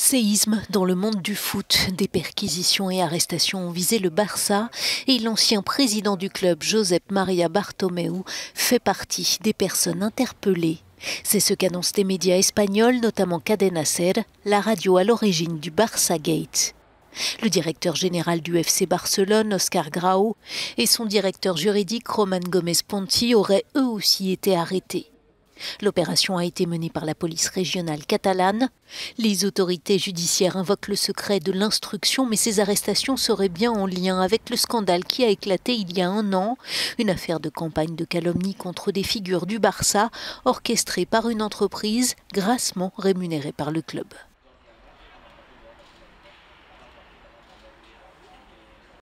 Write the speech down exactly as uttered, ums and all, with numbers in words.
Séisme dans le monde du foot. Des perquisitions et arrestations ont visé le Barça et l'ancien président du club, Josep Maria Bartomeu, fait partie des personnes interpellées. C'est ce qu'annoncent des médias espagnols, notamment Cadena Ser, la radio à l'origine du Barça Gate. Le directeur général du F C Barcelone, Óscar Grau, et son directeur juridique, Roman Gómez Ponti, auraient eux aussi été arrêtés. L'opération a été menée par la police régionale catalane. Les autorités judiciaires invoquent le secret de l'instruction, mais ces arrestations seraient bien en lien avec le scandale qui a éclaté il y a un an, une affaire de campagne de calomnie contre des figures du Barça, orchestrée par une entreprise grassement rémunérée par le club.